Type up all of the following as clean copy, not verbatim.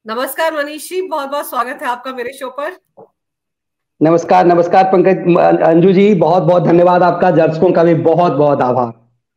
नमस्कार मनीष जी, बहुत बहुत स्वागत है आपका मेरे शो पर। नमस्कार नमस्कार पंकज, अंजू जी बहुत बहुत धन्यवाद आपका। दर्शकों का भी बहुत बहुत आभार।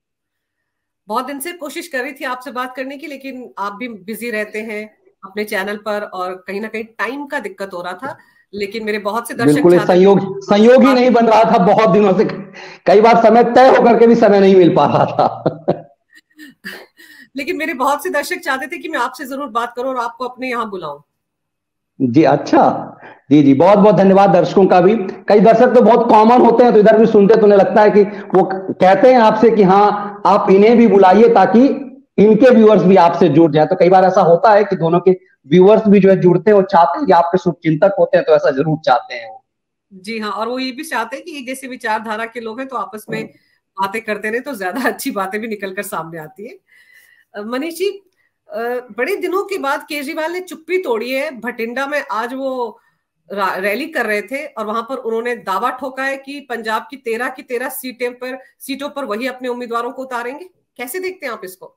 बहुत दिन से कोशिश कर रही थी आपसे बात करने की, लेकिन आप भी बिजी रहते हैं अपने चैनल पर और कहीं ना कहीं टाइम का दिक्कत हो रहा था। लेकिन मेरे बहुत से दर्शक बिल्कुल, चाहते थे संयोग ही नहीं बन रहा था बहुत दिनों से। कई बार समय तय होकर के भी समय नहीं मिल पा रहा था। लेकिन मेरे बहुत से दर्शक चाहते थे कि मैं आपसे जरूर बात करूं और आपको अपने यहाँ बुलाऊं। जी अच्छा, जी जी बहुत बहुत धन्यवाद दर्शकों का भी। कई दर्शक तो बहुत कॉमन होते हैं, तो इधर भी सुनते तो उन्हें लगता है कि वो कहते हैं आपसे कि हाँ आप इन्हें भी बुलाइए ताकि इनके व्यूअर्स भी आपसे जुड़ जाए। तो कई बार ऐसा होता है कि दोनों के व्यूअर्स भी जो है जुड़ते हैं और चाहते हैं कि आपके शुभचिंतक होते हैं, तो ऐसा जरूर चाहते हैं वो। जी हाँ, और वो ये भी चाहते हैं कि एक जैसे विचारधारा के लोग हैं तो आपस में बातें करते रहे तो ज्यादा अच्छी बातें भी निकलकर सामने आती है। मनीष जी, बड़े दिनों के बाद केजरीवाल ने चुप्पी तोड़ी है। भटिंडा में आज वो रैली कर रहे थे और वहां पर उन्होंने दावा ठोका है कि पंजाब की 13 सीटों पर वही अपने उम्मीदवारों को उतारेंगे। कैसे देखते हैं आप इसको?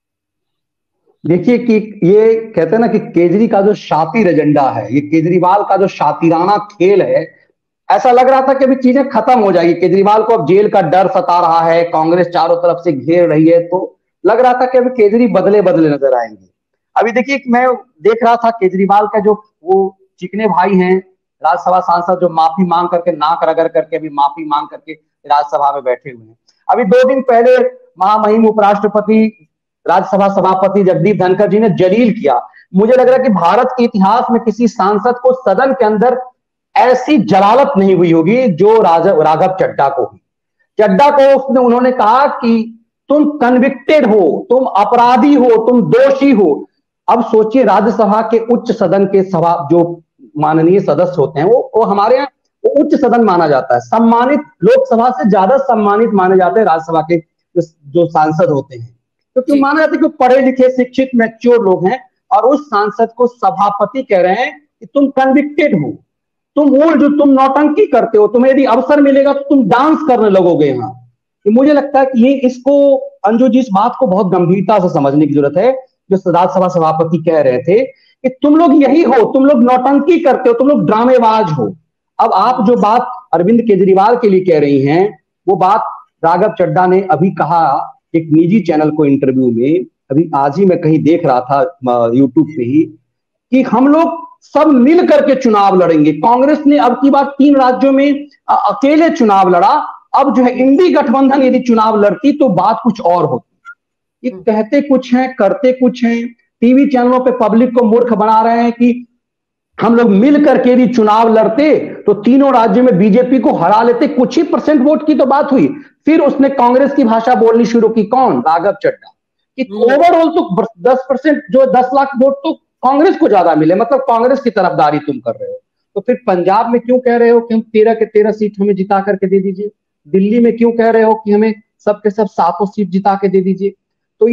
देखिए कि ये कहते हैं ना कि केजरी का जो शातिर एजेंडा है, ये केजरीवाल का जो शातिराना खेल है, ऐसा लग रहा था कि अभी चीजें खत्म हो जाएगी। केजरीवाल को अब जेल का डर सता रहा है, कांग्रेस चारों तरफ से घेर रही है, तो लग रहा था कि अभी केजरी बदले बदले नजर आएंगे। अभी देखिए, मैं देख रहा था केजरीवाल का जो वो चिकने भाई हैं, राज्यसभा सांसद, जो माफी मांग करके नाक रगड़ करके अभी माफी मांग करके राज्यसभा में बैठे हुए हैं। अभी 2 दिन पहले महामहिम उपराष्ट्रपति राज्यसभा सभापति जगदीप धनखड़ जी ने जलील किया। मुझे लग रहा है कि भारत के इतिहास में किसी सांसद को सदन के अंदर ऐसी जलालत नहीं हुई होगी जो राघव चड्ढा को हुई। चड्ढा को उसने उन्होंने कहा कि तुम कन्विक्टेड हो, तुम अपराधी हो, तुम दोषी हो। अब सोचिए, राज्यसभा के उच्च सदन के सभा जो माननीय सदस्य होते हैं, वो हमारे यहाँ वो उच्च सदन माना जाता है, सम्मानित, लोकसभा से ज्यादा सम्मानित माने जाते हैं राज्यसभा के जो सांसद होते हैं, क्योंकि तो माना जाता है कि पढ़े लिखे शिक्षित मैच्योर लोग हैं। और उस सांसद को सभापति कह रहे हैं कि तुम कन्विक्टेड हो, तुम जो तुम नौटंकी करते हो, तुम्हें यदि अवसर मिलेगा तो तुम डांस करने लगोगे यहाँ। मुझे लगता है कि ये इसको अंजू जी इस बात को बहुत गंभीरता से समझने की जरूरत है। जो राज्यसभा सभापति कह रहे थे कि तुम लोग यही हो, तुम लोग नौटंकी करते हो, तुम लोग ड्रामेबाज हो। अब आप जो बात अरविंद केजरीवाल के लिए कह रही हैं, वो बात राघव चड्ढा ने अभी कहा एक निजी चैनल को इंटरव्यू में। अभी आज ही मैं कहीं देख रहा था यूट्यूब पे ही, कि हम लोग सब मिल करके चुनाव लड़ेंगे। कांग्रेस ने अब की बार 3 राज्यों में अकेले चुनाव लड़ा, अब जो है इंडी गठबंधन यदि चुनाव लड़ती तो बात कुछ और होती। ये कहते कुछ हैं, करते कुछ हैं। टीवी चैनलों पे पब्लिक को मूर्ख बना रहे हैं कि हम लोग मिल करके यदि चुनाव लड़ते तो तीनों राज्यों में बीजेपी को हरा लेते। कुछ ही % वोट की तो बात हुई, फिर उसने कांग्रेस की भाषा बोलनी शुरू की। कौन? राघव चड्ढा। कि ओवरऑल तो 10%, जो 10 लाख वोट तो कांग्रेस को ज्यादा मिले, मतलब कांग्रेस की तरफदारी तुम कर रहे हो। तो फिर पंजाब में क्यों कह रहे हो कि हम 13 के 13 सीट हमें जिता करके दे दीजिए? दिल्ली में क्यों कह रहे हो कि हमें सबके सब 7 सीट जिता के दे दीजिए? तो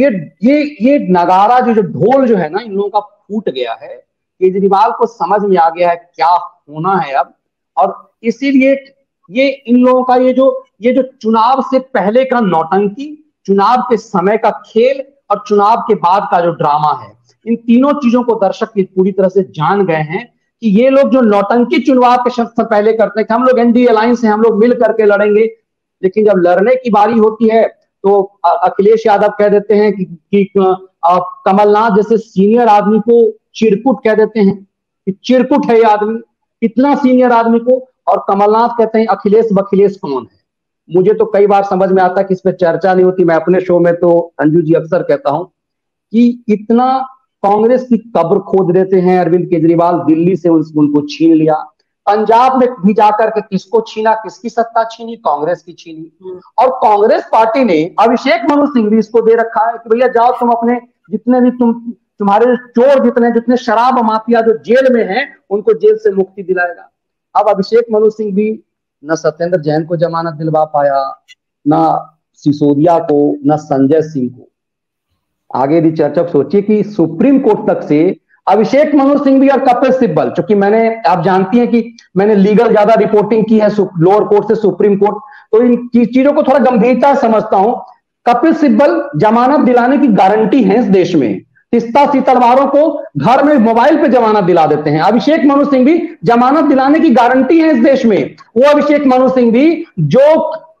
ये नगारा जो ढोल जो है ना, इन लोगों का फूट गया है। केजरीवाल को समझ में आ गया है क्या होना है अब, और इसीलिए ये इन लोगों का ये जो चुनाव से पहले का नौटंकी, चुनाव के समय का खेल और चुनाव के बाद का जो ड्रामा है, इन तीनों चीजों को दर्शक पूरी तरह से जान गए हैं कि ये लोग जो नौटंकी चुनाव के शब्द से पहले करते हैं कि हम लोग एनडीए अलायंस हैं, हम लोग मिल करके लड़ेंगे, लेकिन जब लड़ने की बारी होती है तो अखिलेश यादव कह देते हैं कि कमलनाथ जैसे सीनियर आदमी को चिरकुट कह देते हैं कि चिरकुट है ये आदमी, इतना सीनियर आदमी को। और कमलनाथ कहते हैं अखिलेश बखिलेश कौन है। मुझे तो कई बार समझ में आता है कि इस पर चर्चा नहीं होती। मैं अपने शो में तो अंजू जी अक्सर कहता हूं कि इतना कांग्रेस की कब्र खोद देते हैं अरविंद केजरीवाल। दिल्ली से उनको छीन लिया, पंजाब में भी जाकर के किसको छीना, किसकी सत्ता छीनी? कांग्रेस की छीनी। और कांग्रेस पार्टी ने अभिषेक मनु सिंघवी को दे रखा है कि भैया जाओ तुम अपने जितने भी तुम्हारे चोर जितने शराब माफिया जो जेल में हैं उनको जेल से मुक्ति दिलाएगा। अब अभिषेक मनु सिंघवी न सत्येंद्र जैन को जमानत दिलवा पाया, न सिसोदिया को, न संजय सिंह को। आगे भी चर्चा सोचिए कि सुप्रीम कोर्ट तक से अभिषेक मनु सिंघवी और कपिल सिब्बल, क्योंकि आप जानती हैं कि मैंने लीगल ज्यादा रिपोर्टिंग की है लोअर कोर्ट से सुप्रीम कोर्ट, तो इन चीजों को थोड़ा गंभीरता से समझता हूं। कपिल सिब्बल जमानत दिलाने की गारंटी है इस देश में, तीस्ता तलवारों को घर में मोबाइल पे जमानत दिला देते हैं। अभिषेक मनु सिंह भी जमानत दिलाने की गारंटी है इस देश में। वो अभिषेक मनु सिंह भी जो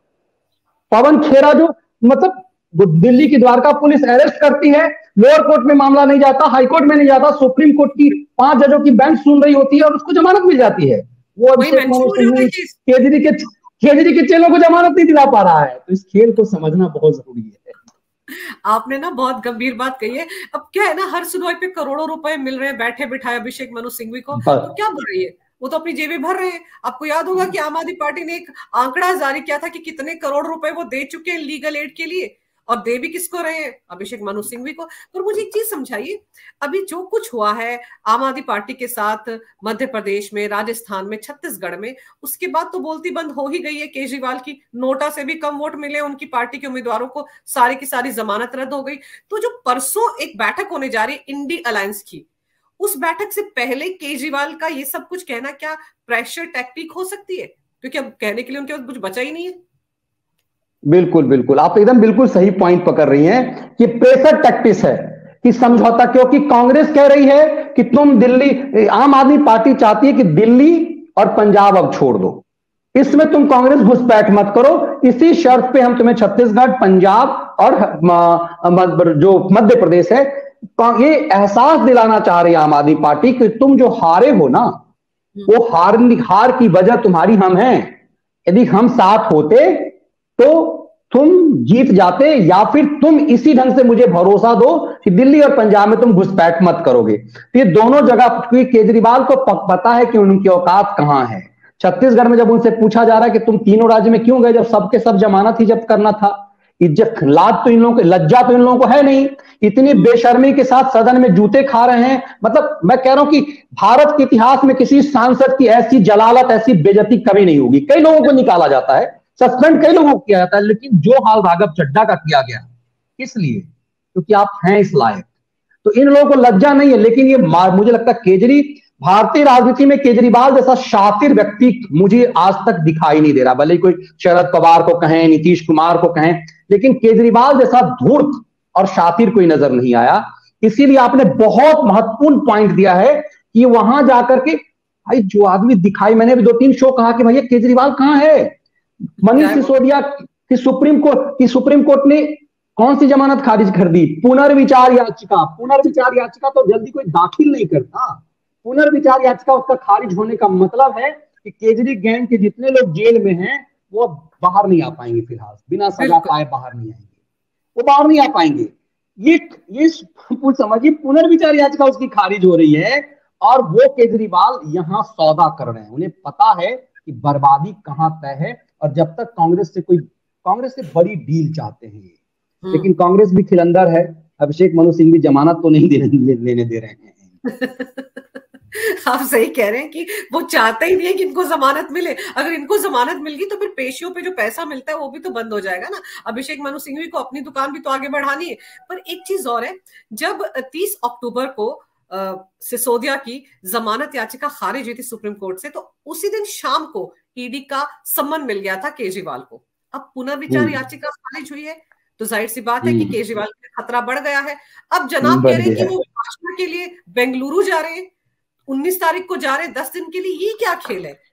पवन खेरा, जो मतलब दिल्ली की द्वारका पुलिस अरेस्ट करती है, लोअर कोर्ट में मामला नहीं जाता, हाई कोर्ट में नहीं जाता, सुप्रीम कोर्ट की 5 जजों की बेंच सुन रही होती है और उसको जमानत मिल जाती है। वो अभिषेक मनु सिंह केजरी के चेलों को जमानत नहीं दिला पा रहा है। तो इस खेल को समझना बहुत जरूरी है। आपने ना बहुत गंभीर बात कही है। अब क्या है ना, हर सुनवाई पे करोड़ों रुपए मिल रहे हैं बैठे बिठाए अभिषेक मनु सिंघवी को, तो क्या बोल रही है, वो तो अपनी जेबें भर रहे हैं। आपको याद होगा कि आम आदमी पार्टी ने एक आंकड़ा जारी किया था कि कितने करोड़ रुपए वो दे चुके हैं लीगल एड के लिए, और दे भी किसको रहे हैं, अभिषेक मनु सिंघवी को। पर मुझे एक चीज समझाइए, अभी जो कुछ हुआ है आम आदमी पार्टी के साथ मध्य प्रदेश में, राजस्थान में, छत्तीसगढ़ में, उसके बाद तो बोलती बंद हो ही गई है केजरीवाल की। नोटा से भी कम वोट मिले उनकी पार्टी के उम्मीदवारों को, सारी की सारी जमानत रद्द हो गई। तो जो परसों एक बैठक होने जा रही है इंडी अलायंस की, उस बैठक से पहले केजरीवाल का ये सब कुछ कहना क्या प्रेशर टैक्टिक हो सकती है? क्योंकि अब कहने के लिए उनके पास कुछ बचा ही नहीं है। बिल्कुल बिल्कुल, आप एकदम बिल्कुल सही पॉइंट पकड़ रही हैं कि प्रेशर टैक्टिक्स है कि समझौता, क्योंकि कांग्रेस कह रही है कि तुम दिल्ली, आम आदमी पार्टी चाहती है कि दिल्ली और पंजाब अब छोड़ दो, इसमें तुम कांग्रेस घुसपैठ मत करो, इसी शर्त पे हम तुम्हें छत्तीसगढ़, पंजाब और जो मध्य प्रदेश है, ये एहसास दिलाना चाह रही है आम आदमी पार्टी कि तुम जो हारे हो ना, वो हार की वजह तुम्हारी हम हैं। यदि हम साथ होते तो तुम जीत जाते, या फिर तुम इसी ढंग से मुझे भरोसा दो कि दिल्ली और पंजाब में तुम घुसपैठ मत करोगे। तो ये दोनों जगह, क्योंकि केजरीवाल को पता है कि उनकी औकात कहां है। छत्तीसगढ़ में जब उनसे पूछा जा रहा है कि तुम तीनों राज्य में क्यों गए जब सबके सब जमानत ही जब्त करना था, इज्जत लाज तो इन लोगों को, लज्जा तो इन लोगों को है नहीं, इतनी बेशर्मी के साथ सदन में जूते खा रहे हैं। मतलब मैं कह रहा हूं कि भारत के इतिहास में किसी सांसद की ऐसी जलालत, ऐसी बेइज्जती कभी नहीं होगी। कई लोगों को निकाला जाता है, सस्पेंड कई लोगों को किया जाता है, लेकिन जो हाल राघव चड्ढा का किया गया, इसलिए क्योंकि आप हैं इस लायक, तो इन लोगों को लज्जा नहीं है। लेकिन ये मुझे लगता है भारतीय राजनीति में केजरीवाल जैसा शातिर व्यक्ति मुझे आज तक दिखाई नहीं दे रहा। भले कोई शरद पवार को कहें, नीतीश कुमार को कहें, लेकिन केजरीवाल जैसा धूर्त और शातिर कोई नजर नहीं आया। इसीलिए आपने बहुत महत्वपूर्ण पॉइंट दिया है कि वहां जाकर के भाई जो आदमी दिखाई, मैंने भी 2-3 शो कहा कि भैया केजरीवाल कहां है। मनीष सिसोदिया की सुप्रीम कोर्ट ने कौन सी जमानत खारिज कर दी? पुनर्विचार याचिका तो जल्दी कोई दाखिल नहीं करता। पुनर्विचार याचिका उसका खारिज होने का मतलब है कि केजरी गैंग के जितने लोग जेल में हैं वो बाहर नहीं आ पाएंगे, फिलहाल बिना सजा पाए बाहर नहीं आएंगे, वो बाहर नहीं आ पाएंगे। ये समझिए, पुनर्विचार याचिका उसकी खारिज हो रही है और वो केजरीवाल यहां सौदा कर रहे हैं। उन्हें पता है कि बर्बादी कहां तय है, और जब तक कांग्रेस से बड़ी डील चाहते हैं, लेकिन कांग्रेस भी खिलंदर है। अभिषेक मनु सिंह भी जमानत तो नहीं लेने दे रहे हैं। आप सही कह रहे हैं कि वो चाहते ही नहीं है कि इनको जमानत मिले। अगर इनको जमानत मिल गई तो फिर पेशियों पे जो पैसा मिलता है वो भी तो बंद हो जाएगा ना। अभिषेक मनु सिंघवी को अपनी दुकान भी तो आगे बढ़ानी है। पर एक चीज और है, जब 30 अक्टूबर को सिसोदिया की जमानत याचिका खारिज हुई थी सुप्रीम कोर्ट से, तो उसी दिन शाम को ईडी का सम्मन मिल गया था केजरीवाल को। अब पुनर्विचार याचिका खारिज हुई है तो जाहिर सी बात है कि केजरीवाल का खतरा बढ़ गया है। अब जनाब कह रहे हैं कि वो भाषण के लिए बेंगलुरु जा रहे हैं, 19 तारीख को जा रहे हैं 10 दिन के लिए। ये क्या खेल है?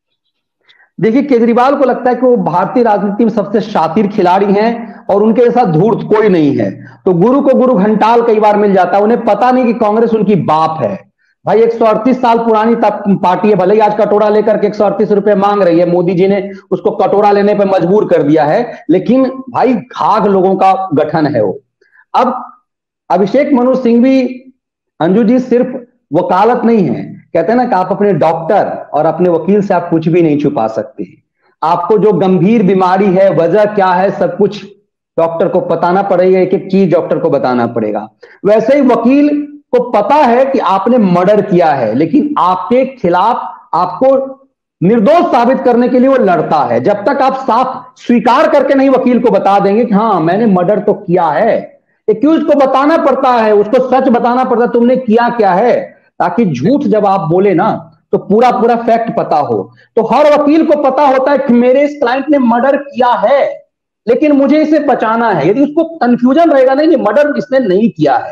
देखिए, केजरीवाल को लगता है कि वो भारतीय राजनीति में सबसे शातिर खिलाड़ी हैं और उनके जैसा धूर्त कोई नहीं है। तो गुरु को गुरु घंटाल कई बार मिल जाता है। उन्हें पता नहीं कि कांग्रेस उनकी बाप है। भाई 138 साल पुरानी पार्टी है, भले ही आज कटोरा लेकर के 138 रुपए मांग रही है, मोदी जी ने उसको कटोरा लेने पर मजबूर कर दिया है, लेकिन भाई घाघ लोगों का गठन है वो। अब अभिषेक मनु सिंघवी, अंजू जी, सिर्फ वकालत नहीं है। कहते हैं ना कि आप अपने डॉक्टर और अपने वकील से आप कुछ भी नहीं छुपा सकते। आपको जो गंभीर बीमारी है, वजह क्या है, सब कुछ डॉक्टर को बताना पड़ेगा, एक एक चीज डॉक्टर को बताना पड़ेगा। वैसे ही वकील को पता है कि आपने मर्डर किया है, लेकिन आपके खिलाफ आपको निर्दोष साबित करने के लिए वो लड़ता है। जब तक आप साफ स्वीकार करके नहीं वकील को बता देंगे कि हाँ मैंने मर्डर तो किया है, एक्यूज को बताना पड़ता है, उसको सच बताना पड़ता है, तुमने किया क्या है, ताकि झूठ जब आप बोले ना तो पूरा फैक्ट पता हो। तो हर वकील को पता होता है कि मेरे इस क्लाइंट ने मर्डर किया है, लेकिन मुझे इसे बचाना है। यदि उसको कंफ्यूजन रहेगा नहीं, ये मर्डर इसने नहीं किया है,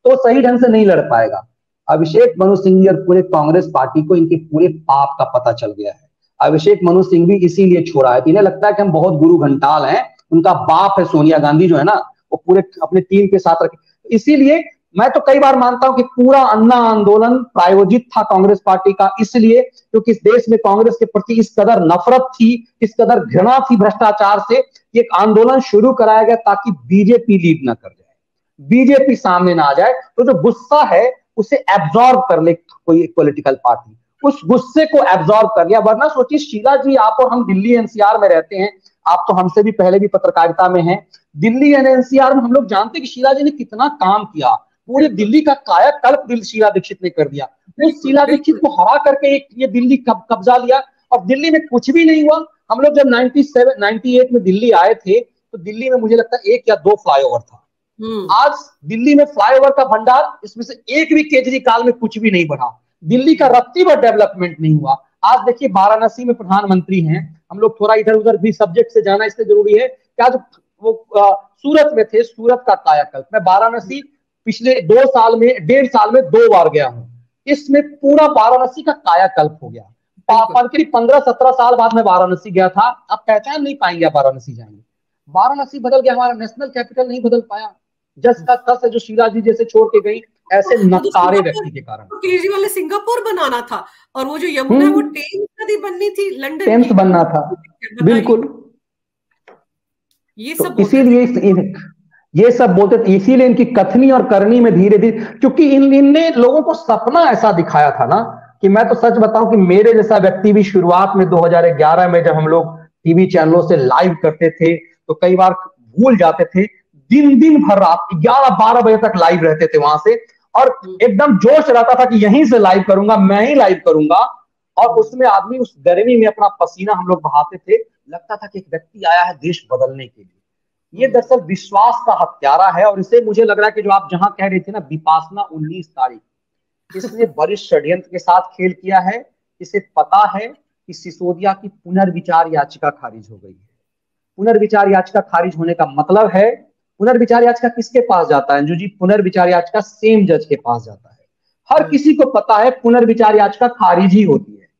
तो सही ढंग से नहीं लड़ पाएगा। अभिषेक मनु सिंघवी और पूरे कांग्रेस पार्टी को इनके पूरे पाप का पता चल गया है। अभिषेक मनु सिंघवी इसीलिए छोड़ा है, इन्हें लगता है कि हम बहुत गुरु घंटाल हैं, उनका बाप है सोनिया गांधी जो है ना, वो पूरे अपने टीम के साथ रखे। इसीलिए मैं तो कई बार मानता हूं कि पूरा अन्ना आंदोलन प्रायोजित था कांग्रेस पार्टी का, इसलिए क्योंकि इस देश में कांग्रेस के प्रति इस कदर नफरत थी, इस कदर घृणा थी भ्रष्टाचार से, एक आंदोलन शुरू कराया गया ताकि बीजेपी लीड ना कर जाए, बीजेपी सामने ना आ जाए, तो जो गुस्सा है उसे एब्जॉर्ब कर ले कोई पॉलिटिकल पार्टी, उस गुस्से को एब्जॉर्ब कर लिया। वरना सोचिए शीला जी, आप और हम दिल्ली एनसीआर में रहते हैं, आप तो हमसे भी पहले भी पत्रकारिता में हैं, दिल्ली एनसीआर में हम लोग जानते हैं कि शीला जी ने कितना काम किया, पूरे दिल्ली का कायाकल्प शीला दीक्षित ने कर दिया। उस शीला दीक्षित को हरा करके ये दिल्ली कब्जा लिया और दिल्ली में कुछ भी नहीं हुआ। हम लोग जब 98 में दिल्ली आए थे तो दिल्ली में मुझे लगता है 1 या 2 फ्लाईओवर था। आज दिल्ली में फ्लाईओवर का भंडार, इसमें से एक भी केजरीवाल में कुछ भी नहीं बढ़ा, दिल्ली का रत्ती भर डेवलपमेंट नहीं हुआ। आज देखिए वाराणसी में प्रधानमंत्री हैं, हम लोग थोड़ा इधर उधर भी सब्जेक्ट से जाना इसलिए जरूरी है कि आज वो सूरत में थे, सूरत का कायाकल्प। मैं वाराणसी पिछले 2 साल में 1.5 साल में 2 बार गया हूं, इसमें पूरा वाराणसी का कायाकल्प हो गया। 15-17 साल बाद मैं वाराणसी गया था, आप पहचान नहीं पाएंगे, आप वाराणसी जाएंगे, वाराणसी बदल गया, हमारा नेशनल कैपिटल नहीं बदल पाया। जस का तस है जो शीला जी जैसे छोड़ के गई, ऐसे नकारे व्यक्ति के कारण। केजरीवाल ने सिंगापुर बनाना था और वो जो यमुना वो टेम्स नदी बननी थी, लंदन टेम्स बनना था, बिल्कुल। ये सब इसीलिए ये सब बोलते थे, इसीलिए इनकी कथनी और करनी में धीरे धीरे, क्योंकि इनने लोगों को सपना ऐसा दिखाया था ना, कि मैं तो सच बताऊं कि मेरे जैसा व्यक्ति भी शुरुआत में 2011 में जब हम लोग टीवी चैनलों से लाइव करते थे तो कई बार भूल जाते थे, दिन भर रात 11-12 बजे तक लाइव रहते थे वहां से, और एकदम जोश रहता था कि यहीं से लाइव करूंगा, मैं ही लाइव करूंगा। और उसमें आदमी उस गर्मी में अपना पसीना हम लोग बहाते थे, लगता था कि एक व्यक्ति आया है देश बदलने के लिए। ये दरअसल विश्वास का हत्यारा है, और इसे मुझे लग रहा है कि जो आप जहां कह रहे थे ना, विपासना 19 तारीख, इसने बड़े षड्यंत्र के साथ खेल किया है। इसे पता है कि सिसोदिया की पुनर्विचार याचिका खारिज हो गई है। पुनर्विचार याचिका खारिज होने का मतलब है, पुनर्विचार याचिका किसके पास जाता है जी? पुनर्विचार याचिका सेम जज के पास जाता है। हर किसी को पता है पुनर्विचार याचिका खारिज ही होती है,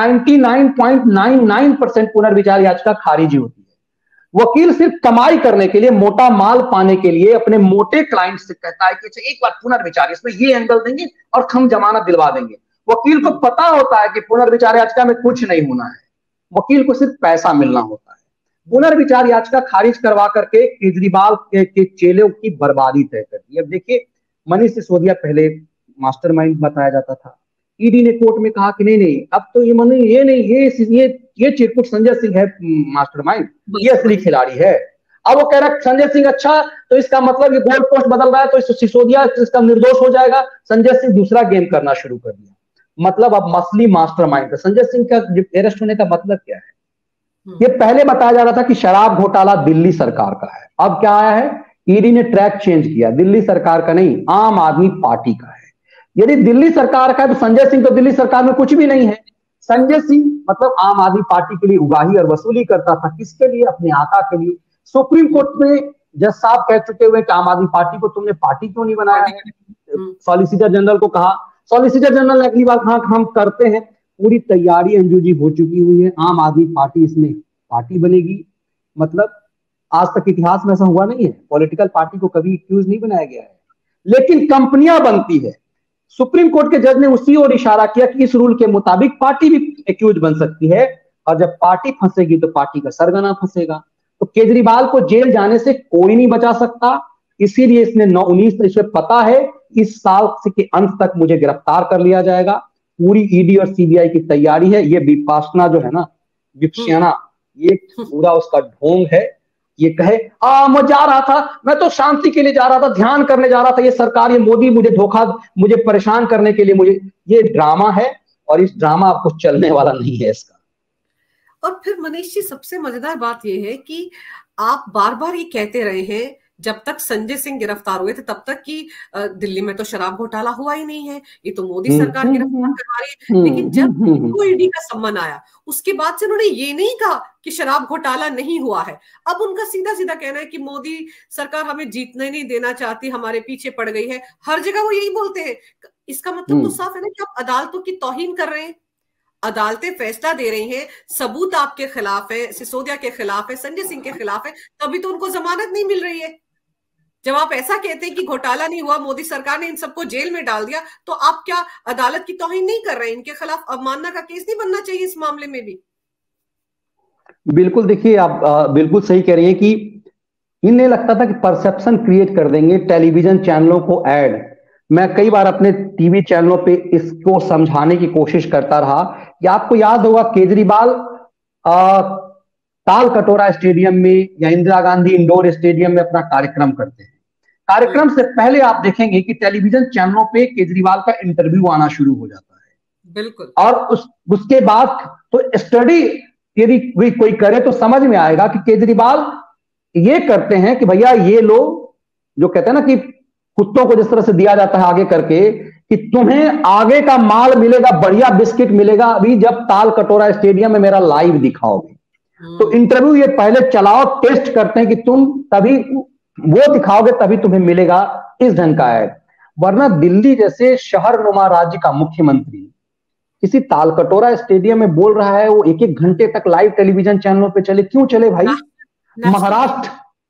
99.99% पुनर्विचार याचिका खारिज ही होती है। वकील सिर्फ कमाई करने के लिए, मोटा माल पाने के लिए अपने मोटे क्लाइंट से कहता है कि अच्छा एक बार पुनर्विचार, इसमें ये एंगल देंगे और हम जमानत दिलवा देंगे। वकील को पता होता है कि पुनर्विचार याचिका में कुछ नहीं होना है, वकील को सिर्फ पैसा मिलना होता है। पुनर्विचार याचिका खारिज करवा करके केजरीवाल के चेलों की बर्बादी तय कर दी। अब देखिए, मनीष सिसोदिया पहले मास्टरमाइंड बताया जाता था, ईडी ने कोर्ट में कहा कि नहीं अब तो ये नहीं, ये चिरकुट संजय सिंह है मास्टरमाइंड, ये असली खिलाड़ी है। अब वो कह रहा है संजय सिंह अच्छा, तो इसका मतलब ये गोल पोस्ट बदल रहा है तो सिसोदिया इसका निर्दोष हो जाएगा। संजय सिंह दूसरा गेम करना शुरू कर दिया, मतलब अब मसली मास्टरमाइंड। संजय सिंह का अरेस्ट होने का मतलब क्या है? ये पहले बताया जा रहा था कि शराब घोटाला दिल्ली सरकार का है, अब क्या आया है, ईडी ने ट्रैक चेंज किया, दिल्ली सरकार का नहीं, आम आदमी पार्टी का है। यदि दिल्ली सरकार का है तो संजय सिंह तो दिल्ली सरकार में कुछ भी नहीं है। संजय सिंह मतलब आम आदमी पार्टी के लिए उगाही और वसूली करता था, किसके लिए? अपने आका के लिए। सुप्रीम कोर्ट में जज साहब कह चुके हुए कि आम आदमी पार्टी को तुमने पार्टी क्यों नहीं बनाया है? सॉलिसिटर जनरल को कहा, सॉलिसिटर जनरल ने अगली बार कहा हम करते हैं। पूरी तैयारी अंजू जी हो चुकी हुई है, आम आदमी पार्टी इसमें पार्टी बनेगी। मतलब आज तक इतिहास में ऐसा हुआ नहीं है, पॉलिटिकल पार्टी को कभी एक्यूज नहीं बनाया गया है, लेकिन कंपनियां बनती है। सुप्रीम कोर्ट के जज ने उसी ओर इशारा किया कि इस रूल के मुताबिक पार्टी भी एक्यूज बन सकती है, और जब पार्टी फंसेगी तो पार्टी का सरगना फंसेगा। तो केजरीवाल को जेल जाने से कोई नहीं बचा सकता, इसीलिए इसने 19 इसे पता है इस साल के अंत तक मुझे गिरफ्तार कर लिया जाएगा। पूरी ईडी और सीबीआई की तैयारी है। ये विपासना जो है ना, विपश्यना, ये पूरा उसका ढोंग है। ये कहे मैं जा रहा था, मैं तो शांति के लिए जा रहा था, ध्यान करने जा रहा था, ये सरकार, ये मोदी मुझे धोखा, मुझे परेशान करने के लिए, मुझे, ये ड्रामा है और इस ड्रामा आपको चलने वाला नहीं है इसका। और फिर मनीष जी, सबसे मजेदार बात यह है कि आप बार बार ये कहते रहे हैं जब तक संजय सिंह गिरफ्तार हुए थे तब तक कि दिल्ली में तो शराब घोटाला हुआ ही नहीं है, ये तो मोदी सरकार गिरफ्तार करवा रही है। लेकिन जब को ईडी का सम्मन आया उसके बाद से उन्होंने ये नहीं कहा कि शराब घोटाला नहीं हुआ है। अब उनका सीधा सीधा कहना है कि मोदी सरकार हमें जीतने नहीं देना चाहती, हमारे पीछे पड़ गई है। हर जगह वो यही बोलते हैं। इसका मतलब तो साफ है ना कि आप अदालतों की तौहीन कर रहे हैं। अदालतें फैसला दे रही हैं, सबूत आपके खिलाफ है, सिसोदिया के खिलाफ है, संजय सिंह के खिलाफ है, तभी तो उनको जमानत नहीं मिल रही है। जब आप ऐसा कहते हैं कि घोटाला नहीं हुआ, मोदी सरकार ने इन सबको जेल में डाल दिया, तो आप क्या अदालत की तौहीन नहीं कर रहे हैं? इनके खिलाफ अवमानना का केस नहीं बनना चाहिए इस मामले में भी? बिल्कुल, देखिए आप बिल्कुल सही कह रही हैं कि इन्हें लगता था कि परसेप्शन क्रिएट कर देंगे टेलीविजन चैनलों को ऐड। मैं कई बार अपने टीवी चैनलों पे इसको समझाने की कोशिश करता रहा कि आपको याद होगा केजरीवाल ताल कटोरा स्टेडियम में या इंदिरा गांधी इंडोर स्टेडियम में अपना कार्यक्रम करते हैं। कार्यक्रम से पहले आप देखेंगे कि टेलीविजन चैनलों पे केजरीवाल का इंटरव्यू आना शुरू हो जाता है। बिल्कुल। और उसके बाद तो स्टडी यदि कोई करे तो समझ में आएगा कि केजरीवाल ये करते हैं कि भैया ये लोग जो कहते हैं ना कि कुत्तों को जिस तरह से दिया जाता है आगे करके कि तुम्हें आगे का माल मिलेगा, बढ़िया बिस्किट मिलेगा अभी जब ताल कटोरा स्टेडियम में मेरा लाइव दिखाओगे। तो इंटरव्यू ये पहले चलाओ, टेस्ट करते हैं कि तुम तभी वो दिखाओगे तभी तुम्हें मिलेगा इस ढंग का ऐड। वरना दिल्ली जैसे शहर नुमा राज्य का मुख्यमंत्री किसी ताल कटोरा स्टेडियम में बोल रहा है, वो एक एक घंटे तक लाइव टेलीविजन चैनलों पे चले, क्यों चले भाई? महाराष्ट्र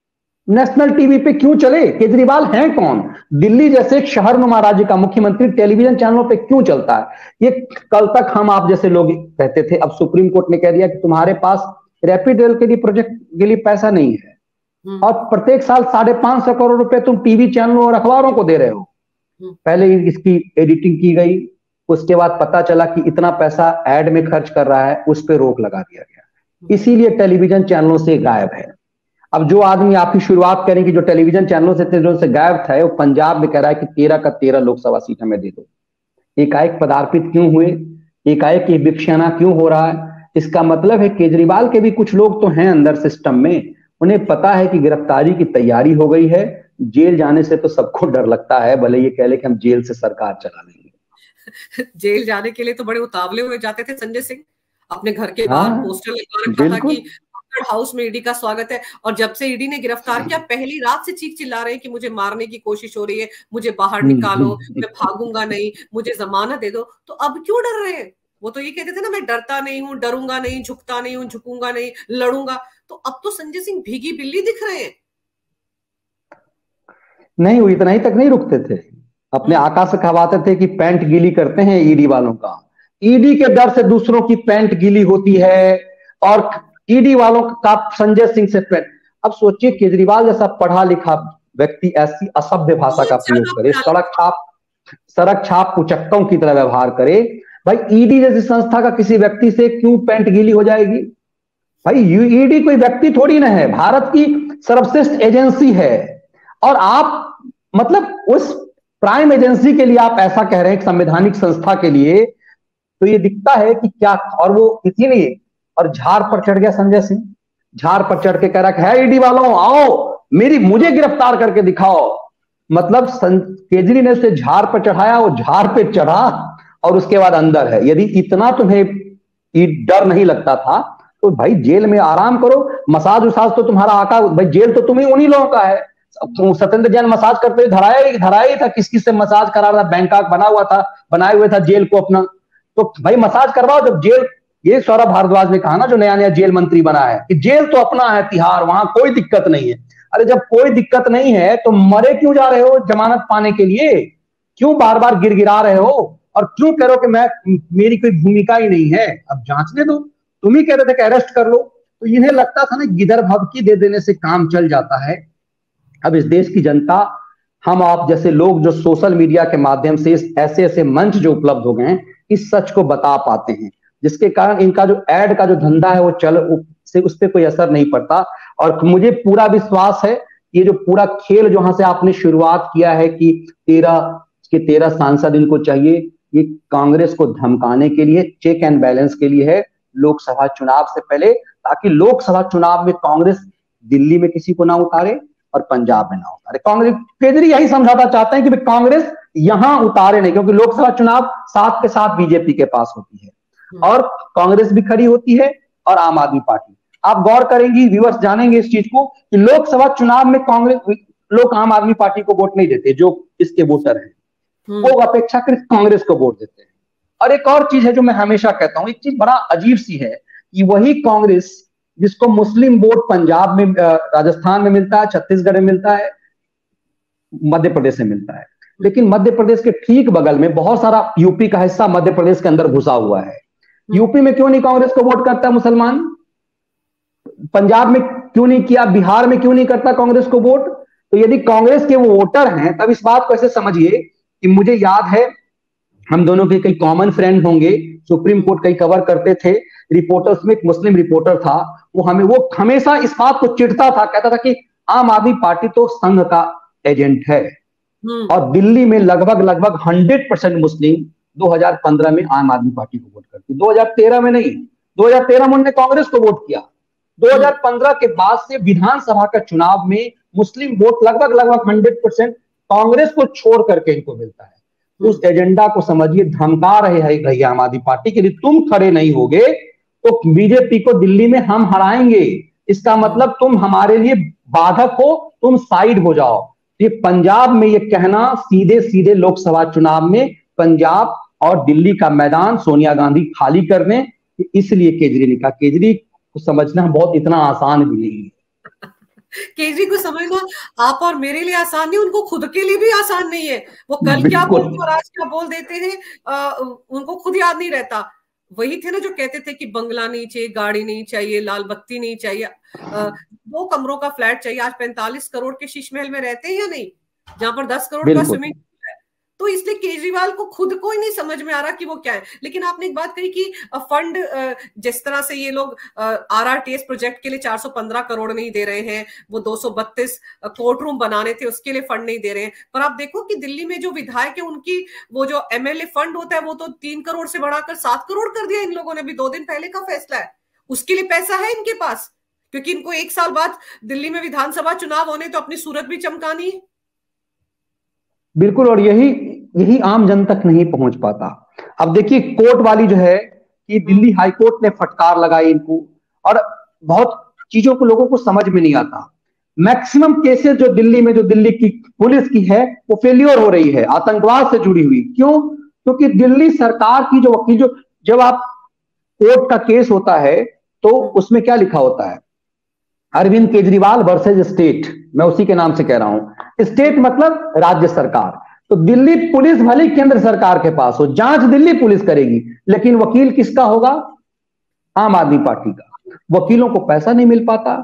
नेशनल टीवी पे क्यों चले? केजरीवाल हैं कौन? दिल्ली जैसे एक शहर नुमा राज्य का मुख्यमंत्री टेलीविजन चैनलों पे क्यों चलता है? ये कल तक हम आप जैसे लोग कहते थे, अब सुप्रीम कोर्ट ने कह दिया कि तुम्हारे पास रैपिड रेल के लिए प्रोजेक्ट के लिए पैसा नहीं है और प्रत्येक साल 550 करोड़ रुपए तुम टीवी चैनलों और अखबारों को दे रहे हो। पहले इसकी एडिटिंग की गई, उसके बाद पता चला कि इतना पैसा एड में खर्च कर रहा है, उस पर रोक लगा दिया गया, इसीलिए टेलीविजन चैनलों से गायब है। अब जो आदमी आपकी शुरुआत करें कि जो टेलीविजन चैनलों से गायब था, वो पंजाब में कह रहा है कि 13 का 13 लोकसभा सीट हमें दे दो। एकाएक पदार्पित क्यों हुए? एकाएक ये विपक्षना क्यों हो रहा है? इसका मतलब है केजरीवाल के भी कुछ लोग तो हैं अंदर सिस्टम में, उन्हें पता है कि गिरफ्तारी की तैयारी हो गई है। जेल जाने से तो सबको डर लगता है, भले ये कह ले कि हम जेल से सरकार चला लेंगे। जेल जाने के लिए तो बड़े उतावले हुए जाते थे संजय सिंह, अपने घर के बाहर पोस्टर लगा रखा था कि हाउस में ईडी का स्वागत है। और जब से ईडी ने गिरफ्तार किया, पहली रात से चीख चिल्ला रहे हैं कि मुझे मारने की कोशिश हो रही है, मुझे बाहर निकालो, मैं भागूंगा नहीं, मुझे जमानत दे दो। तो अब क्यों डर रहे हैं? वो तो ये कहते थे ना, मैं डरता नहीं हूं, डरूंगा नहीं, झुकता नहीं हूं, झुकूंगा नहीं, लड़ूंगा। तो अब तो संजय सिंह भीगी बिल्ली दिख रहे हैं। नहीं, वो इतना ही तक नहीं रुकते थे, अपने आका से कहवाते थे कि पैंट गीली करते हैं ईडी वालों का। ईडी के डर से दूसरों की पैंट गीली होती है और ईडी वालों का संजय सिंह से पैंट। अब सोचिए केजरीवाल जैसा पढ़ा लिखा व्यक्ति ऐसी असभ्य भाषा का प्रयोग करे, सड़क छाप कुचक्कों की तरह व्यवहार करे। भाई ईडी जैसी संस्था का किसी व्यक्ति से क्यों पैंट गीली हो जाएगी? भाई ईडी कोई व्यक्ति थोड़ी ना है, भारत की सर्वश्रेष्ठ एजेंसी है। और आप मतलब उस प्राइम एजेंसी के लिए आप ऐसा कह रहे हैं, संवैधानिक संस्था के लिए, तो ये दिखता है कि क्या। और वो इसीलिए और झाड़ पर चढ़ गया संजय सिंह, झाड़ पर चढ़ के कह रहा है ईडी वालों आओ मुझे गिरफ्तार करके दिखाओ। मतलब केजरी ने उसे झाड़ पर चढ़ाया, वो झाड़ पे चढ़ा और उसके बाद अंदर है। यदि इतना तुम्हें डर नहीं लगता था तो भाई जेल में आराम करो, मसाज उसाज तो तुम्हारा आका, भाई जेल तो तुम्हें उन्हीं लोगों का है। सत्येंद्र जैन मसाज करते हुए धराया ही था, किस किस से मसाज करा रहा था, बैंकॉक बनाए हुए था जेल को अपना। तो भाई मसाज करवाओ जब जेल। ये सौरभ भारद्वाज ने कहा ना, जो नया नया जेल मंत्री बना है, कि जेल तो अपना है तिहाड़, वहां कोई दिक्कत नहीं है। अरे जब कोई दिक्कत नहीं है तो मरे क्यों जा रहे हो जमानत पाने के लिए? क्यों बार बार गिड़गिड़ा रहे हो और क्यों कह रहे हो कि मेरी कोई भूमिका ही नहीं है? अब जांचने दो, तुम ही कह रहे थे कि अरेस्ट कर लो। तो इन्हें लगता था ना गिदर भभकी दे देने से काम चल जाता है। अब इस देश की जनता, हम आप जैसे लोग जो सोशल मीडिया के माध्यम से ऐसे ऐसे मंच जो उपलब्ध हो गए हैं, इस सच को बता पाते हैं, जिसके कारण इनका जो एड का जो धंधा है वो उस पर कोई असर नहीं पड़ता। और मुझे पूरा विश्वास है ये जो पूरा खेल जहां से आपने शुरुआत किया है कि 13 सांसद इनको चाहिए, ये कांग्रेस को धमकाने के लिए, चेक एंड बैलेंस के लिए है लोकसभा चुनाव से पहले, ताकि लोकसभा चुनाव में कांग्रेस दिल्ली में किसी को ना उतारे और पंजाब में ना उतारे। कांग्रेस केजरी यही समझाना चाहते हैं कि कांग्रेस यहां उतारे नहीं, क्योंकि लोकसभा चुनाव साथ के साथ बीजेपी के पास होती है और कांग्रेस भी खड़ी होती है और आम आदमी पार्टी। आप गौर करेंगी, व्यूअर्स जानेंगे इस चीज को कि लोकसभा चुनाव में कांग्रेस लोग आम आदमी पार्टी को वोट नहीं देते, जो इसके वोटर हैं वो अपेक्षाकृत कांग्रेस को वोट देते हैं। और एक और चीज है जो मैं हमेशा कहता हूं, एक चीज बड़ा अजीब सी है कि वही कांग्रेस जिसको मुस्लिम वोट पंजाब में, राजस्थान में मिलता है, छत्तीसगढ़ में मिलता है, मध्य प्रदेश में मिलता है, लेकिन मध्य प्रदेश के ठीक बगल में बहुत सारा यूपी का हिस्सा मध्य प्रदेश के अंदर घुसा हुआ है। यूपी में क्यों नहीं कांग्रेस को वोट करता मुसलमान? पंजाब में क्यों नहीं किया? बिहार में क्यों नहीं करता कांग्रेस को वोट? तो यदि कांग्रेस के वो वोटर हैं तब इस बात को ऐसे समझिए कि मुझे याद है हम दोनों के कई कॉमन फ्रेंड होंगे, सुप्रीम कोर्ट कई कवर करते थे, रिपोर्टर्स में एक मुस्लिम रिपोर्टर था, वो हमेशा इस बात को चिढ़ता था, कहता था कि आम आदमी पार्टी तो संघ का एजेंट है। और दिल्ली में लगभग 100% मुस्लिम 2015 में आम आदमी पार्टी को वोट करती, 2013 में नहीं, 2013 में उन्होंने कांग्रेस को वोट किया। 2015 के बाद से विधानसभा का चुनाव में मुस्लिम वोट लगभग 100% कांग्रेस को छोड़ करके इनको मिलता है। उस एजेंडा को समझिए, धमका रहे हैं भैया आम आदमी पार्टी के लिए, तुम खड़े नहीं होगे तो बीजेपी को दिल्ली में हम हराएंगे, इसका मतलब तुम हमारे लिए बाधक हो, तुम साइड हो जाओ। ये पंजाब में ये कहना सीधे सीधे लोकसभा चुनाव में पंजाब और दिल्ली का मैदान सोनिया गांधी खाली कर दें, इसलिए केजरी ने कहा। केजरी को समझना बहुत इतना आसान भी नहीं है। केजरी को समझना आप और मेरे लिए आसान नहीं, उनको खुद के लिए भी आसान नहीं है। वो कल क्या बोलते और आज क्या बोल देते हैं, उनको खुद याद नहीं रहता। वही थे ना जो कहते थे कि बंगला नहीं चाहिए, गाड़ी नहीं चाहिए, लाल बत्ती नहीं चाहिए, 2 कमरों का फ्लैट चाहिए। आज 45 करोड़ के शीश महल में रहते हैं या नहीं, जहां पर 10 करोड़ का स्विमिंग। तो इसलिए केजरीवाल को खुद को ही नहीं समझ में आ रहा कि वो क्या है। लेकिन आपने एक बात कही कि फंड, जिस तरह से ये लोग आरआरटीएस प्रोजेक्ट के लिए 415 करोड़ नहीं दे रहे हैं, वो 232 कोर्ट रूम बनाने थे उसके लिए फंड नहीं दे रहे हैं। पर आप देखो कि दिल्ली में जो विधायक है उनकी वो जो एमएलए फंड होता है वो तो 3 करोड़ से बढ़ाकर 7 करोड़ कर दिया इन लोगों ने, अभी 2 दिन पहले का फैसला है। उसके लिए पैसा है इनके पास, क्योंकि इनको 1 साल बाद दिल्ली में विधानसभा चुनाव होने, तो अपनी सूरत भी चमकानी है। बिल्कुल, और यही आम जन तक नहीं पहुंच पाता। अब देखिए कोर्ट वाली जो है कि दिल्ली हाई कोर्ट ने फटकार लगाई इनको, और बहुत चीजों को लोगों को समझ में नहीं आता। मैक्सिमम केसेस जो दिल्ली में, जो दिल्ली की पुलिस की है, वो फेल्योर हो रही है आतंकवाद से जुड़ी हुई। क्यों? क्योंकि दिल्ली सरकार की जो वकील, जब आप कोर्ट का केस होता है तो उसमें क्या लिखा होता है, अरविंद केजरीवाल वर्सेज स्टेट, मैं उसी के नाम से कह रहा हूं। स्टेट मतलब राज्य सरकार। तो दिल्ली पुलिस भले केंद्र सरकार के पास हो, जांच दिल्ली पुलिस करेगी, लेकिन वकील किसका होगा? आम आदमी पार्टी का। वकीलों को पैसा नहीं मिल पाता,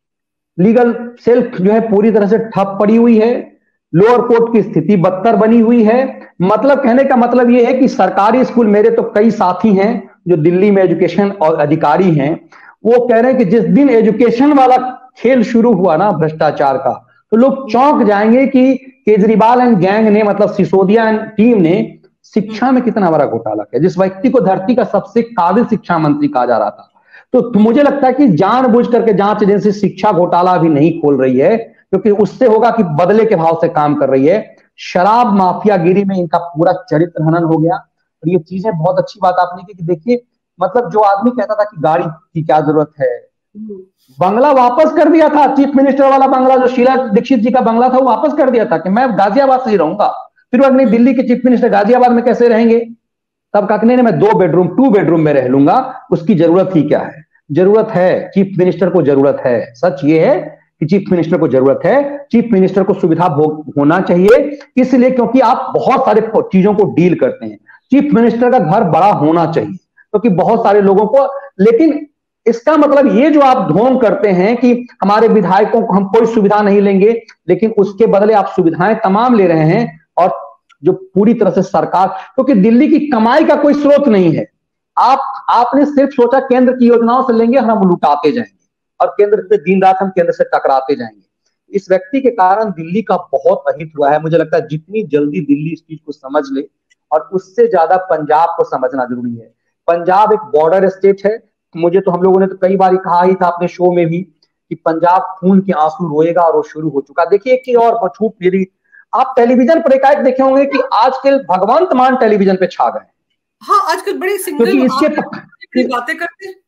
लीगल सेल्फ जो है पूरी तरह से ठप पड़ी हुई है, लोअर कोर्ट की स्थिति बदतर बनी हुई है। मतलब कहने का मतलब यह है कि सरकारी स्कूल, मेरे तो कई साथी हैं जो दिल्ली में एजुकेशन और अधिकारी हैं, वो कह रहे हैं कि जिस दिन एजुकेशन वाला खेल शुरू हुआ ना भ्रष्टाचार का, तो लोग चौंक जाएंगे कि केजरीवाल एंड गैंग ने, मतलब सिसोदिया एंड टीम ने शिक्षा में कितना बड़ा घोटाला किया, जिस व्यक्ति को धरती का सबसे काबिल शिक्षा मंत्री कहा जा रहा था। तो मुझे लगता है कि जानबूझ करके जांच एजेंसी शिक्षा घोटाला भी नहीं खोल रही है, क्योंकि उससे होगा कि बदले के भाव से काम कर रही है। शराब माफियागिरी में इनका पूरा चरित्र हनन हो गया। और ये चीजें बहुत अच्छी बात आपने की कि देखिए, मतलब जो आदमी कहता था कि गाड़ी की क्या जरूरत है, बंगला वापस कर दिया था। चीफ मिनिस्टर वाला बंगला जो शीला दीक्षित जी का बंगला था, वो वापस कर दिया था कि मैं गाजियाबाद से ही रहूंगा। फिर वो नहीं, दिल्ली के चीफ मिनिस्टर गाजियाबाद में कैसे रहेंगे? तब कहा नहीं, मैं 2 बेडरूम में रह लूंगा, उसकी जरूरत ही क्या है? जरूरत है, चीफ मिनिस्टर को जरूरत है। सच ये है कि चीफ मिनिस्टर को जरूरत है, चीफ मिनिस्टर को सुविधा भोग होना चाहिए, इसलिए क्योंकि आप बहुत सारे चीजों को डील करते हैं। चीफ मिनिस्टर का घर बड़ा होना चाहिए, क्योंकि बहुत सारे लोगों को, लेकिन इसका मतलब ये जो आप ढोंग करते हैं कि हमारे विधायकों को हम कोई सुविधा नहीं लेंगे, लेकिन उसके बदले आप सुविधाएं तमाम ले रहे हैं, और जो पूरी तरह से सरकार, क्योंकि दिल्ली की कमाई का कोई स्रोत नहीं है। आपने सिर्फ सोचा केंद्र की योजनाओं से लेंगे और हम लुटाते जाएंगे, और केंद्र से दिन रात हम केंद्र से टकराते जाएंगे। इस व्यक्ति के कारण दिल्ली का बहुत अहित हुआ है। मुझे लगता है जितनी जल्दी दिल्ली इस चीज को समझ ले, और उससे ज्यादा पंजाब को समझना जरूरी है। पंजाब एक बॉर्डर स्टेट है। मुझे तो, हम लोगों ने तो कई बार कहा ही था अपने शो में भी कि पंजाब खून के आंसू रोएगा और वो शुरू हो चुका। देखिए कि और छूट, यदि आप टेलीविजन पर एकाएक देखे होंगे कि आजकल भगवंत मान टेलीविजन पे छा गए। हाँ, आजकल बड़े सिंगल क्योंकि इसके बातें करते हैं।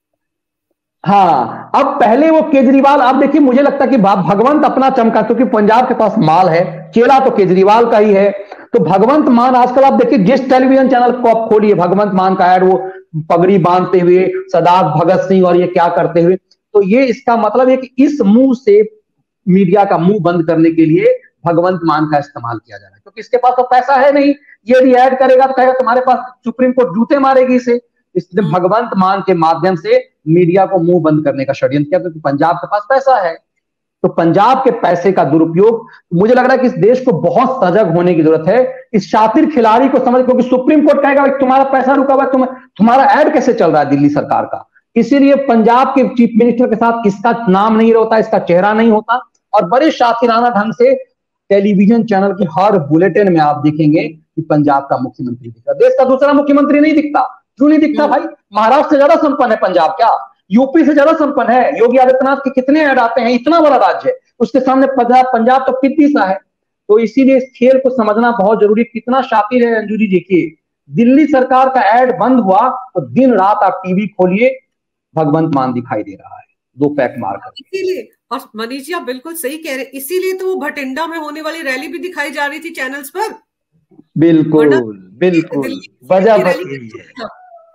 हाँ, अब पहले वो केजरीवाल, आप देखिए मुझे लगता है कि भगवंत अपना चमका, क्योंकि पंजाब के पास माल है, चेला तो केजरीवाल का ही है। तो भगवंत मान आजकल आप देखिए जिस टेलीविजन चैनल को आप खोलिए, भगवंत मान का ऐड, वो पगड़ी बांधते हुए सरदार भगत सिंह और ये क्या करते हुए। तो ये इसका मतलब है कि इस मुंह से मीडिया का मुंह बंद करने के लिए भगवंत मान का इस्तेमाल किया जा रहा है, क्योंकि इसके पास तो पैसा है नहीं। ये यदि ऐड करेगा तो कहेगा तुम्हारे पास सुप्रीम कोर्ट जूते मारेगी इसे। इसने भगवंत मान के माध्यम से मीडिया को मुंह बंद करने का षड्यंत्र किया, क्योंकि पंजाब के पास पैसा है। तो पंजाब के पैसे का दुरुपयोग, मुझे लग रहा है कि इस देश को बहुत सजग होने की जरूरत है इस शातिर खिलाड़ी को समझ, क्योंकि सुप्रीम कोर्ट कहेगा तुम्हारा पैसा रुका हुआ, तुम्हारा ऐड कैसे चल रहा है दिल्ली सरकार का। इसीलिए पंजाब के चीफ मिनिस्टर के साथ इसका नाम नहीं होता, इसका चेहरा नहीं होता, और बड़े शातिराना ढंग से टेलीविजन चैनल के हर बुलेटिन में आप देखेंगे कि पंजाब का मुख्यमंत्री दिखता, देश का दूसरा मुख्यमंत्री नहीं दिखता। क्यों नहीं दिखता भाई? महाराष्ट्र से ज्यादा संपन्न है पंजाब क्या? यूपी से ज्यादा संपन्न है? योगी आदित्यनाथ के कितने ऐड आते हैं, इतना बड़ा राज्य है, उसके सामने पंजाब तो पिद्दी सा है। तो इसीलिए इस खेल को समझना बहुत जरूरी। कितना शातिर है अंजू जी, देखिए दिल्ली सरकार का ऐड बंद हुआ तो दिन रात आप टीवी खोलिए, भगवंत मान दिखाई दे रहा है, 2 पैक मारकर। इसीलिए, और मनीष जी आप बिल्कुल सही कह रहे हैं, इसीलिए तो वो भटिंडा में होने वाली रैली भी दिखाई जा रही थी चैनल्स पर। बिल्कुल बिल्कुल, वजह बस यही है।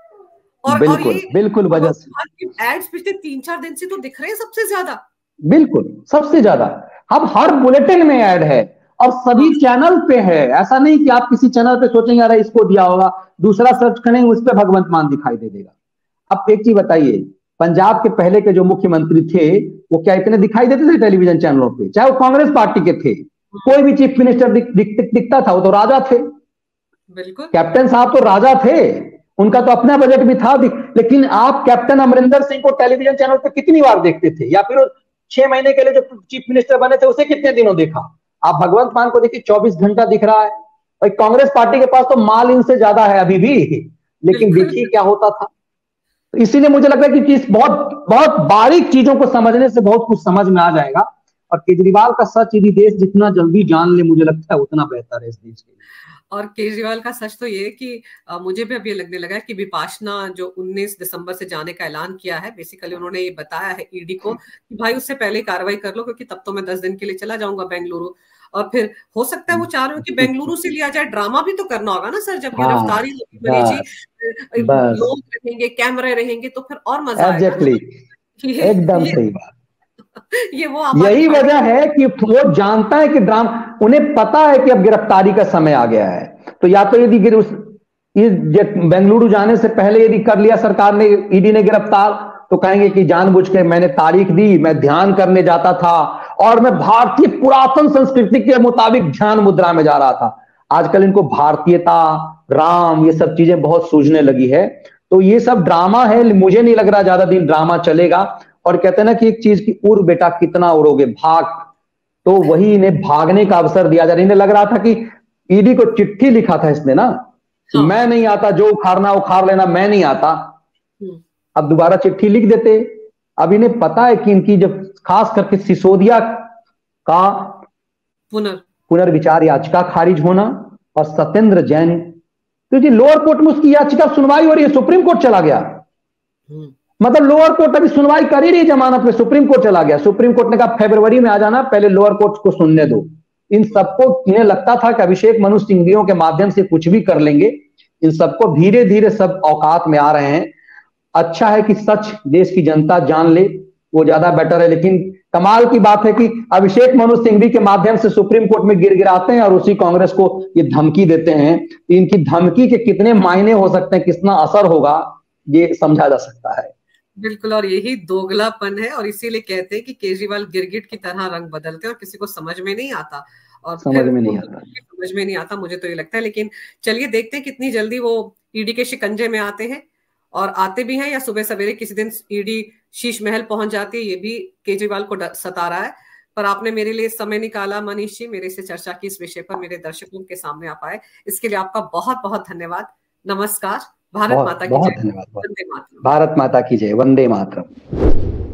और बिल्कुल ये बिल्कुल, वजह से एड्स पिछले 3-4 दिन से तो दिख रहे हैं सबसे ज्यादा। बिल्कुल सबसे ज्यादा। अब हर बुलेटिन में ऐड है और सभी चैनल पे है। ऐसा नहीं कि आप किसी चैनल पे सोचेंगे अरे इसको दिया होगा, दूसरा सर्च करेंगे उस पर भगवंत मान दिखाई दे देगा। अब एक चीज बताइए, पंजाब के पहले के जो मुख्यमंत्री थे वो क्या इतने दिखाई देते थे टेलीविजन चैनलों पे? चाहे वो कांग्रेस पार्टी के थे, कोई भी चीफ मिनिस्टर दिखता था, वो तो राजा थे। बिल्कुल, कैप्टन साहब तो राजा थे, उनका तो अपना बजट भी था। लेकिन आप कैप्टन अमरिंदर सिंह को टेलीविजन चैनल पे कितनी बार देखते थे? या फिर 6 महीने के लिए जो चीफ मिनिस्टर बने थे उसे कितने दिनों देखा? आप भगवंत मान को देखिए 24 घंटा दिख रहा है। और कांग्रेस पार्टी के पास तो माल इनसे ज्यादा है अभी भी, लेकिन देखिए क्या होता था। तो इसीलिए मुझे लगता है कि इस बहुत बहुत बारीक चीजों को समझने से बहुत कुछ समझ में आ जाएगा। और केजरीवाल का सच यदि देश जितना जल्दी जान ले, मुझे लगता है उतना बेहतर है इस देश के लिए। और केजरीवाल का सच तो ये है कि मुझे भी अब ये लगने लगा है कि विपाशना जो 19 दिसंबर से जाने का ऐलान किया है, बेसिकली उन्होंने ये बताया है ईडी को कि भाई उससे पहले कार्रवाई कर लो, क्योंकि तब तो मैं 10 दिन के लिए चला जाऊंगा बेंगलुरु। और फिर हो सकता है वो चाह रहे हो कि बेंगलुरु से लिया जाए। ड्रामा भी तो करना होगा ना सर, जब गिरफ्तारी होगी मनीष जी, लोग रहेंगे, कैमरे रहेंगे, तो फिर और मजा आएगा। एकदम सही बात। ये वो यही वजह है कि वो जानता है कि ड्रामा, उन्हें पता है कि अब गिरफ्तारी का समय आ गया है। तो या तो यदि बेंगलुरु जाने से पहले यदि कर लिया सरकार ने, ईडी ने गिरफ्तार, तो कहेंगे कि जानबूझ के मैंने तारीख दी, मैं ध्यान करने जाता था और मैं भारतीय पुरातन संस्कृति के मुताबिक ध्यान मुद्रा में जा रहा था। आजकल इनको भारतीयता, राम, ये सब चीजें बहुत सूझने लगी है। तो ये सब ड्रामा है। मुझे नहीं लग रहा ज्यादा दिन ड्रामा चलेगा। और कहते हैं ना कि एक चीज की उड़ बेटा कितना उड़ोगे, भाग। तो वही इन्हें भागने का अवसर दिया जा रहा है। इन्हें लग रहा था कि ईडी को चिट्ठी लिखा था इसने ना, कि मैं नहीं आता, जो उखाड़ना उखाड़ लेना, मैं नहीं आता। अब दोबारा चिट्ठी लिख देते। अब इन्हें पता है कि इनकी जब खास करके सिसोदिया का पुनर्विचार याचिका खारिज होना और सत्येंद्र जैन, क्योंकि लोअर कोर्ट में उसकी याचिका सुनवाई हो रही है, सुप्रीम कोर्ट चला गया। मतलब लोअर कोर्ट अभी सुनवाई कर ही रही जमानत में, सुप्रीम कोर्ट चला गया। सुप्रीम कोर्ट ने कहा फरवरी में आ जाना, पहले लोअर कोर्ट को सुनने दो। इन सबको इन्हें लगता था कि अभिषेक मनु सिंघवियों के माध्यम से कुछ भी कर लेंगे। इन सबको धीरे धीरे सब औकात में आ रहे हैं। अच्छा है कि सच देश की जनता जान ले, वो ज्यादा बेटर है। लेकिन कमाल की बात है कि अभिषेक मनु सिंघवी के माध्यम से सुप्रीम कोर्ट में गिड़गिड़ाते हैं और उसी कांग्रेस को ये धमकी देते हैं। इनकी धमकी के कितने मायने हो सकते हैं, कितना असर होगा, ये समझा जा सकता है। बिल्कुल, और यही दोगलापन है। और इसीलिए कहते हैं कि केजरीवाल गिरगिट की तरह रंग बदलते हैं और किसी को समझ में नहीं आता। और समझ में नहीं आता, मुझे तो ये लगता है। लेकिन चलिए देखते हैं कितनी जल्दी वो ईडी के शिकंजे में आते हैं, और आते भी हैं, या सुबह सवेरे किसी दिन ईडी शीश महल पहुंच जाती है। ये भी केजरीवाल को सता रहा है। पर आपने मेरे लिए समय निकाला मनीष जी, मेरे से चर्चा की इस विषय पर, मेरे दर्शकों के सामने आप आए, इसके लिए आपका बहुत बहुत धन्यवाद। नमस्कार। भारत माता की जय। बहुत धन्यवाद। भारत माता की जय। वंदे मातरम।